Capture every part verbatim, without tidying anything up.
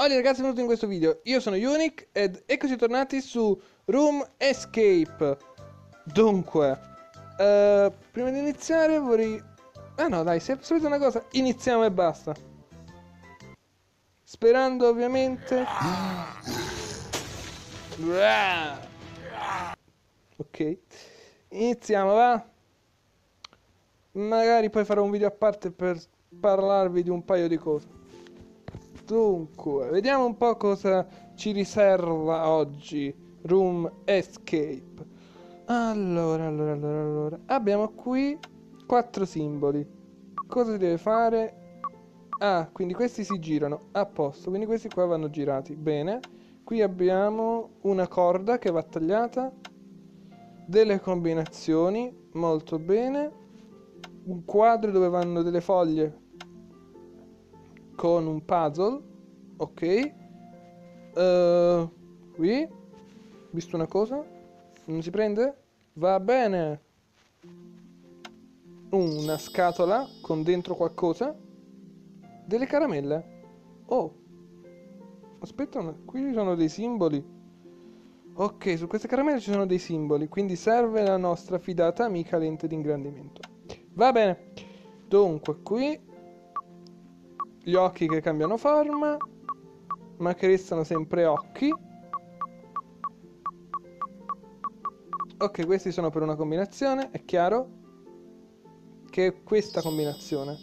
Oggi ragazzi, benvenuti in questo video. Io sono Unic ed eccoci tornati su Room Escape. Dunque, uh, prima di iniziare vorrei... Ah no, dai, se sapete una cosa, iniziamo e basta. Sperando ovviamente... Ok, iniziamo, va? Magari poi farò un video a parte per parlarvi di un paio di cose. Dunque, vediamo un po' cosa ci riserva oggi Room Escape. Allora, allora, allora, allora. Abbiamo qui quattro simboli. Cosa si deve fare? Ah, quindi questi si girano. A posto, quindi questi qua vanno girati. Bene. Qui abbiamo una corda che va tagliata. Delle combinazioni. Molto bene. Un quadro dove vanno delle foglie con un puzzle, ok. Uh, qui, visto una cosa? Non si prende? Va bene. Una scatola con dentro qualcosa. Delle caramelle. Oh, aspetta, una... qui ci sono dei simboli. Ok, su queste caramelle ci sono dei simboli, quindi serve la nostra fidata amica lente di ingrandimento. Va bene. Dunque, qui gli occhi che cambiano forma, ma che restano sempre occhi. Ok, questi sono per una combinazione, è chiaro che è questa combinazione.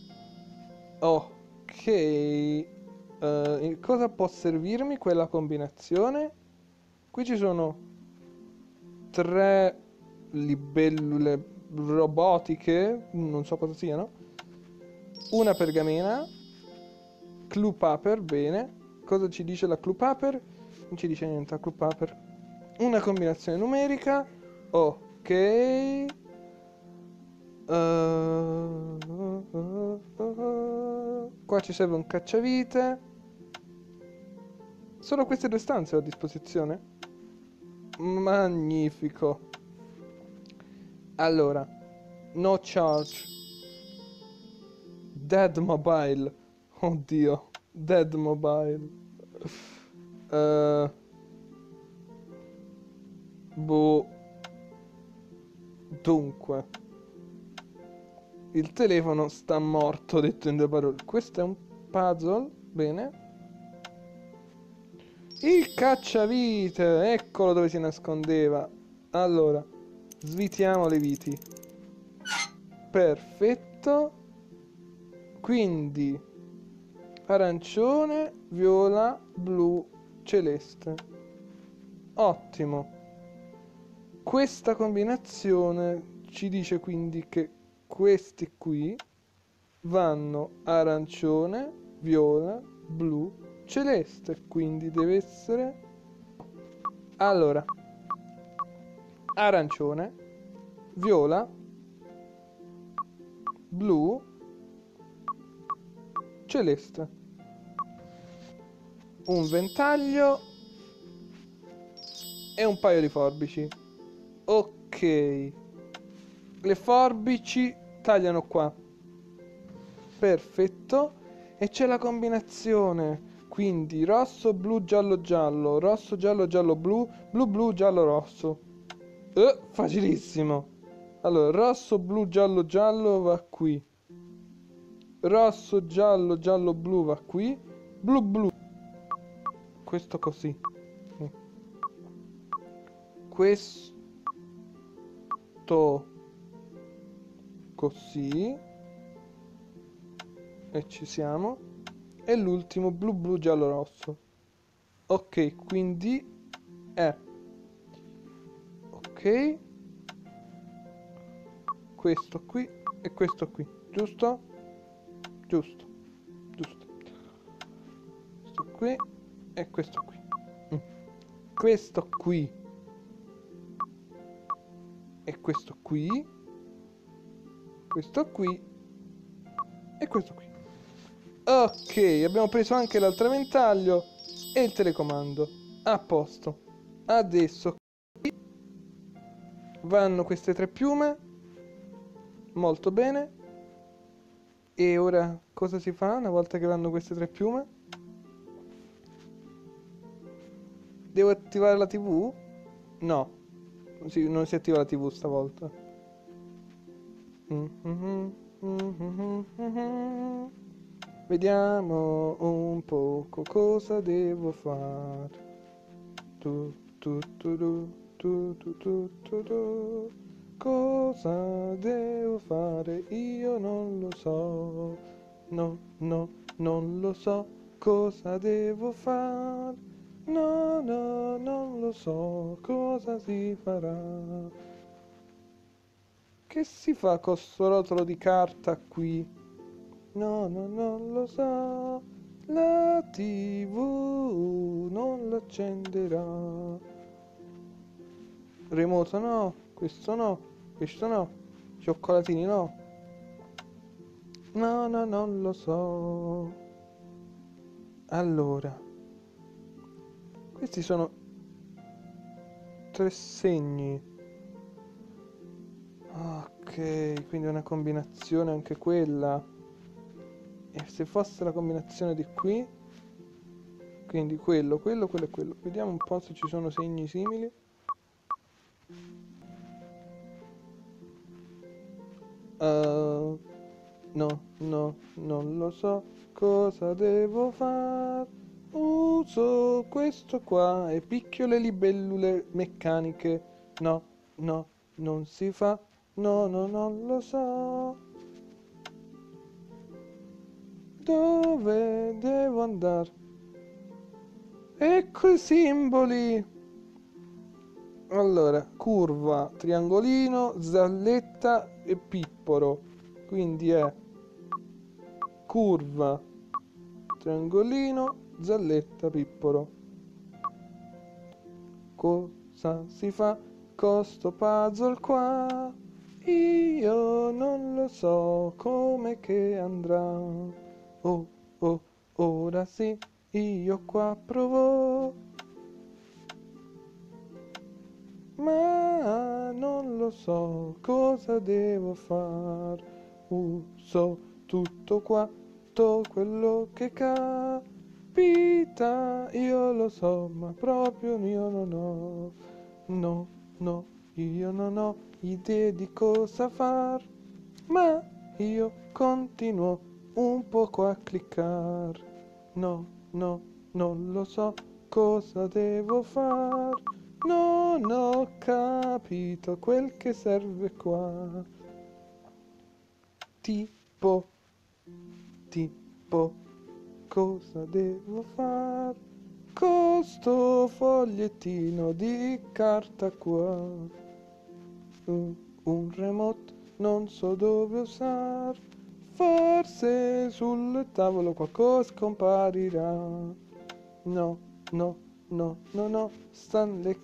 Ok, uh, cosa può servirmi quella combinazione? Qui ci sono tre libellule robotiche, non so cosa siano. Una pergamena. Clue paper, bene. Cosa ci dice la clue paper? Non ci dice niente la clue paper. Una combinazione numerica. Ok. Uh, uh, uh, uh. Qua ci serve un cacciavite. Solo queste due stanze ho a disposizione. Magnifico. Allora, no charge. Dead mobile. Oddio, Dead Mobile. Uh, boh. Dunque, il telefono sta morto, detto in due parole. Questo è un puzzle, bene. Il cacciavite, eccolo dove si nascondeva. Allora, svitiamo le viti. Perfetto. Quindi arancione, viola, blu, celeste. Ottimo. Questa combinazione ci dice quindi che questi qui vanno arancione, viola, blu, celeste. Quindi deve essere... Allora, arancione, viola, blu, celeste. Un ventaglio e un paio di forbici. Ok, le forbici tagliano qua. Perfetto. E c'è la combinazione, quindi rosso, blu, giallo, giallo, rosso, giallo, giallo, blu, blu, blu, giallo, rosso. Eh, facilissimo. Allora, rosso, blu, giallo, giallo va qui. Rosso, giallo, giallo, blu va qui. Blu, blu. Questo così. Questo così. E ci siamo. E l'ultimo blu, blu, giallo, rosso. Ok, quindi è... Ok. Questo qui e questo qui. Giusto? Giusto. Giusto. Questo qui e questo qui. Mm. Questo qui e questo qui. Questo qui e questo qui. Ok, abbiamo preso anche l'altro ventaglio e il telecomando. A posto. Adesso qui vanno queste tre piume. Molto bene. E ora cosa si fa una volta che vanno queste tre piume? Devo attivare la tivù? No, sì, non si attiva la tivù stavolta. Vediamo un poco cosa devo fare. Tu, tu, tu, tu, tu, tu, tu, tu, tu. Cosa devo fare? Io non lo so. No, no, non lo so. Cosa devo fare? No, no, non lo so. Cosa si farà? Che si fa con sto rotolo di carta qui? No, no, non lo so. La tivù non l'accenderà. Remoto no, questo no, questo no. Cioccolatini no. No, no, non lo so. Allora, questi sono tre segni. Ok, quindi è una combinazione anche quella. E se fosse la combinazione di qui, quindi quello, quello, quello e quello. Vediamo un po' se ci sono segni simili. Uh, no, no, non lo so cosa devo fare. Uso questo qua e picchio le libellule meccaniche. No, no, non si fa. No, no, non lo so. Dove devo andare? Ecco i simboli. Allora, curva, triangolino, zalletta e pipporo. Quindi è curva, triangolino, zalletta, pipporo. Cosa si fa con sto puzzle qua? Io non lo so come che andrà. Oh, oh, ora sì, io qua provo. Ma non lo so cosa devo far. Uso tutto quanto quello che capita. Io lo so, ma proprio io non ho. No, no, io non ho idee di cosa far. Ma io continuo un poco a cliccare. No, no, non lo so cosa devo far. Non ho capito quel che serve qua. Tipo, tipo, cosa devo far? Con sto fogliettino di carta qua. Uh, un remote, non so dove usar. Forse sul tavolo qualcosa comparirà. No, no, no, no, no, stan le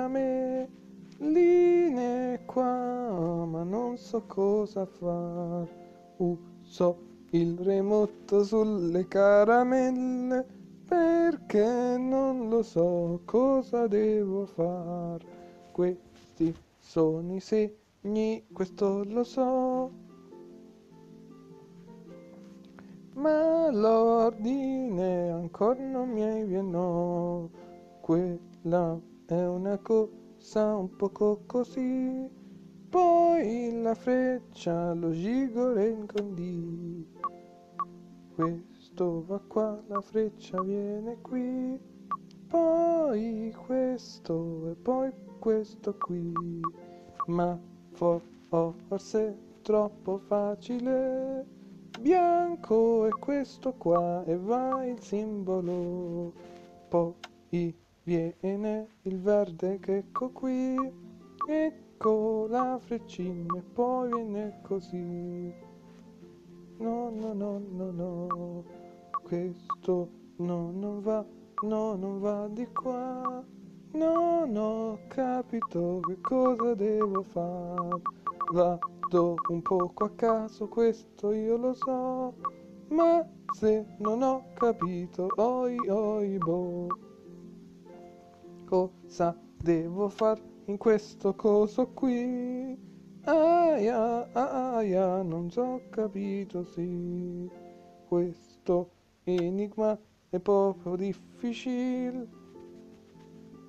caramelline qua, ma non so cosa far. Uso il remoto sulle caramelle perché non lo so cosa devo far. Questi sono i segni, questo lo so. Ma l'ordine ancora non mi viene, no. Quella è una cosa un poco così. Poi la freccia lo gigore in condì. Questo va qua, la freccia viene qui. Poi questo e poi questo qui. Ma forse è troppo facile. Bianco è questo qua e va il simbolo. Poi viene il verde che ecco qui. Ecco la freccina e poi viene così. No, no, no, no, no. Questo no, non va, no, non va di qua. Non ho capito che cosa devo fare. Vado un poco a caso, questo io lo so. Ma se non ho capito, oi oi boh. Cosa devo far in questo coso qui? Aia, aia, non so ho capito, sì. Questo enigma è proprio difficile.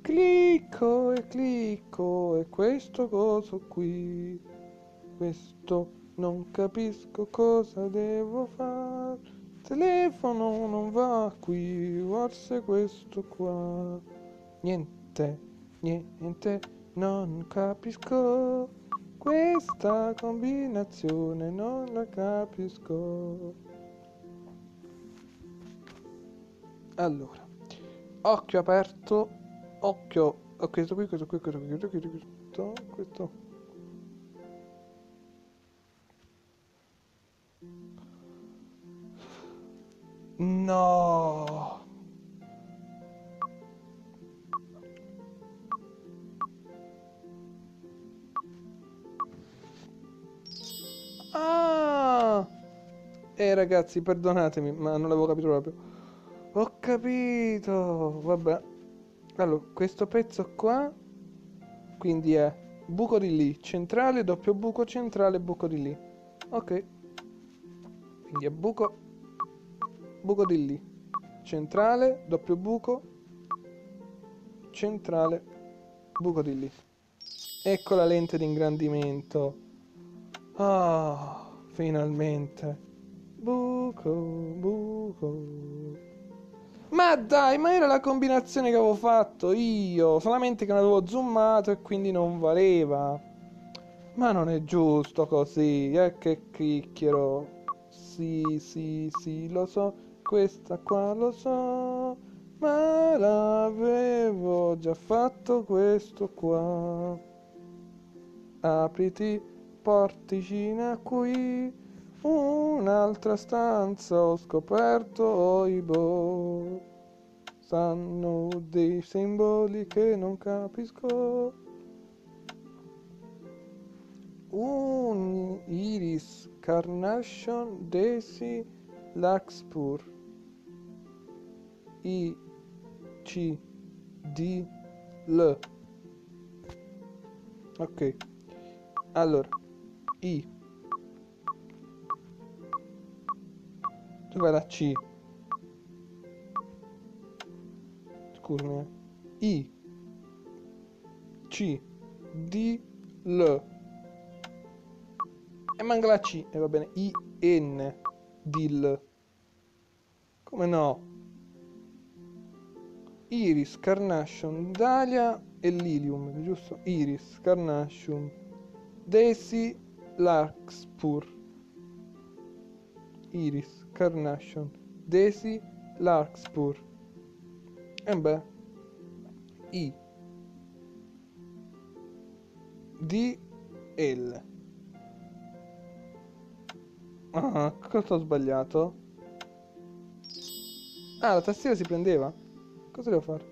Clicco e clicco e questo coso qui. Questo non capisco cosa devo fare. Il telefono non va qui, forse questo qua. Niente, niente, non capisco. Questa combinazione non la capisco. Allora, occhio aperto, occhio a questo qui, questo qui, questo qui, questo qui, questo, questo. No! Ah! Eh ragazzi, perdonatemi, ma non l'avevo capito proprio. Ho capito! Vabbè. Allora, questo pezzo qua, quindi è buco di lì, centrale, doppio buco, centrale, buco di lì. Ok. Quindi è buco, buco di lì, centrale, doppio buco, centrale, buco di lì. Ecco la lente di ingrandimento. Ah, finalmente. Buco, buco. Ma dai, ma era la combinazione che avevo fatto io, solamente che non avevo zoomato e quindi non valeva. Ma non è giusto così, eh, che chicchiero. Sì, sì, sì, lo so, questa qua lo so, ma l'avevo già fatto questo qua. Apriti, porticina qui, un'altra stanza ho scoperto, oibò. Sanno dei simboli che non capisco. Un iris, carnation, daisy, larkspur. I, C, D, L. Ok. Allora, I. Dov'è la C? Scusami. eh. I, C, D, L. E manca la C. E va bene. I, N, Dil. Come no? Iris, Carnation, Dahlia e Lilium, giusto? Iris, Carnation, Daisy, Larkspur. Iris, Carnation, Daisy, Larkspur. E beh, I, D, L. Ah, cosa ho sbagliato? Ah, la tastiera si prendeva? Cosa devo fare?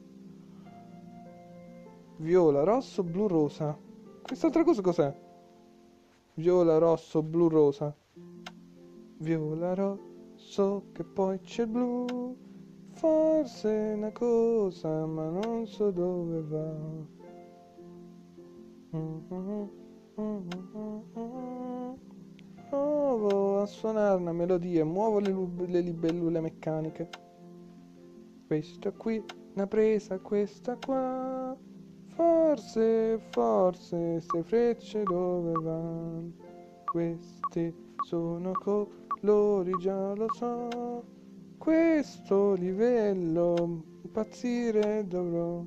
Viola, rosso, blu, rosa. Quest'altra cosa cos'è? Viola, rosso, blu, rosa. Viola, rosso, che poi c'è il blu. Forse è una cosa, ma non so dove va. Provo a suonare una melodia e muovo le, lub- le libellule meccaniche. Questa qui, una presa, questa qua. Forse, forse, ste frecce dove vanno? Questi sono colori, già lo so. Questo livello, impazzire dovrò.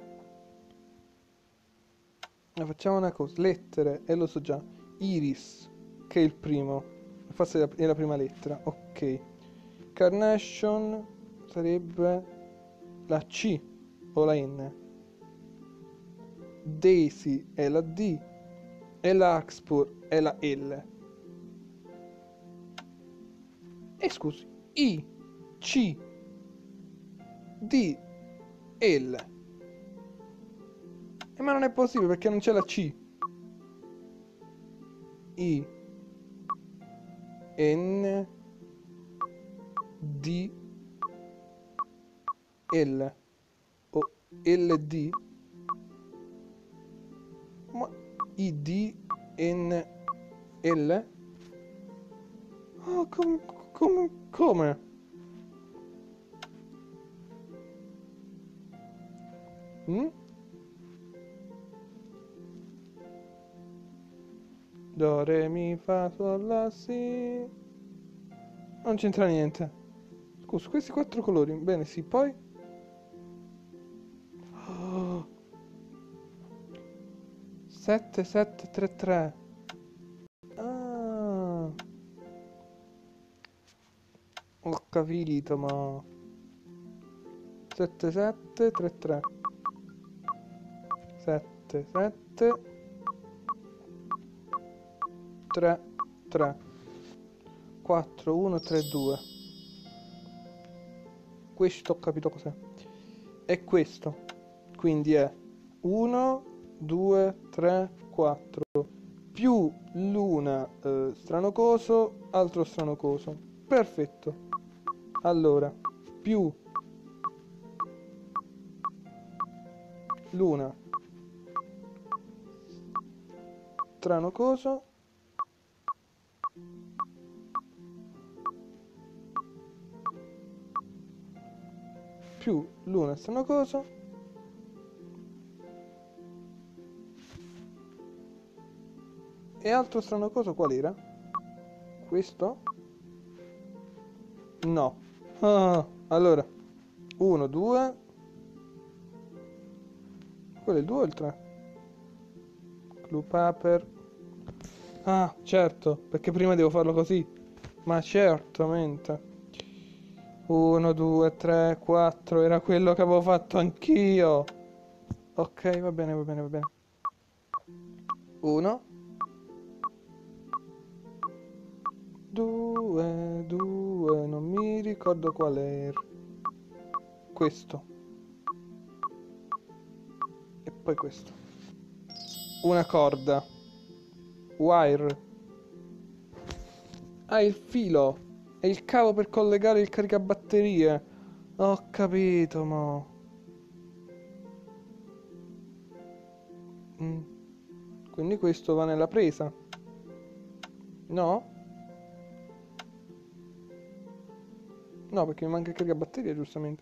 Ma facciamo una cosa, lettere, e lo so già. Iris, che è il primo. Forse è la, è la prima lettera, ok. Carnation sarebbe la C o la N. Daisy è la D e Larkspur è la L. E scusi, I, C, D, L. E ma non è possibile perché non c'è la C. I, N, D, L o L D. Ma I, D, N, L? Oh, come, come, come? Mm? Do, re, mi, fa, sol, la, si. Non c'entra niente. Scusa, questi quattro colori. Bene, sì, poi. Oh. sette, sette, tre, tre. Ah. Ho capito, ma. sette, sette, tre, tre. sette, sette. tre, tre. quattro, uno, tre, due. Questo ho capito cos'è. È questo. Quindi è uno, due, tre, quattro. Più l'una eh, strano coso, altro strano coso. Perfetto. Allora, più l'una strano coso più l'una strano coso e altro strano coso qual era? Questo? No. Ah, allora uno, due. Quello è il due o il tre? Clue paper. Ah, certo, perché prima devo farlo così. Ma certamente. uno, due, tre, quattro. Era quello che avevo fatto anch'io. Ok, va bene, va bene, va bene. uno, due, due. Non mi ricordo qual era. Questo. E poi questo. Una corda. Wire. Ah, il filo. È il cavo per collegare il caricabatterie. Ho capito, mo. Mm. Quindi questo va nella presa. No? No, perché mi manca il caricabatterie, giustamente.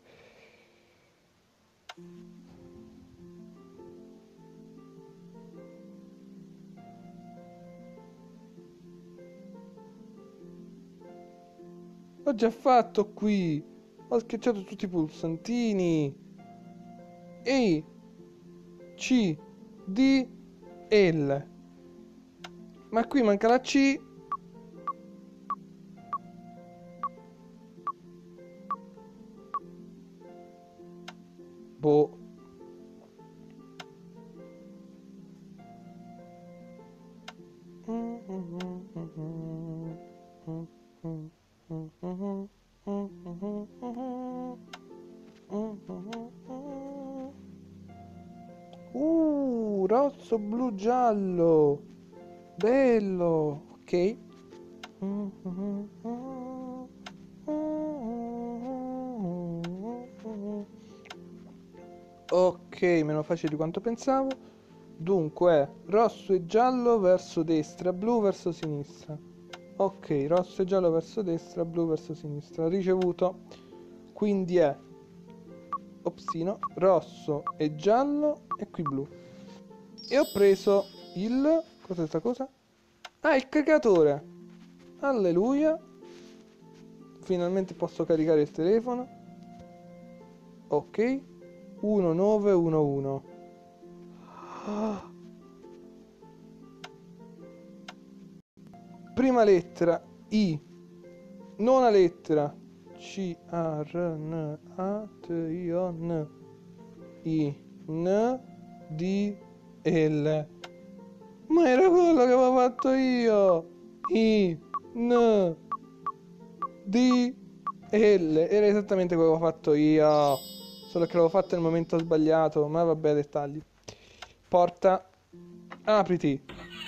L'ho già fatto qui. Ho schiacciato tutti i pulsantini. E C D L. Ma qui manca la C. Boh. Uh, rosso, blu, giallo. Bello. Ok. Ok, meno facile di quanto pensavo. Dunque, rosso e giallo verso destra, blu verso sinistra. Ok, rosso e giallo verso destra, blu verso sinistra. Ricevuto. Quindi è opsino, rosso e giallo e qui blu. E ho preso il... cos'è sta cosa? Ah, il caricatore. Alleluia. Finalmente posso caricare il telefono. Ok. uno nove uno uno. Ah. Prima lettera I. Nona lettera C A R N A T I O N. I N D L. Ma era quello che avevo fatto io. I N D L. Era esattamente quello che avevo fatto io. Solo che l'avevo fatto nel momento sbagliato. Ma vabbè, dettagli. Porta. Apriti.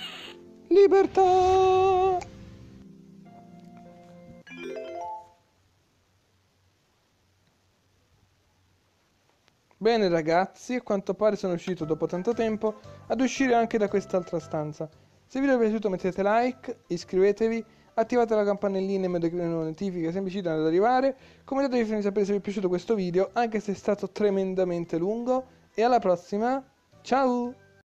Libertà. Bene ragazzi, a quanto pare sono riuscito dopo tanto tempo ad uscire anche da quest'altra stanza. Se il video vi è piaciuto mettete like, iscrivetevi, attivate la campanellina in modo che le notifiche sempre ci danno ad arrivare, commentate e fatemi sapere se vi è piaciuto questo video, anche se è stato tremendamente lungo, e alla prossima. Ciao!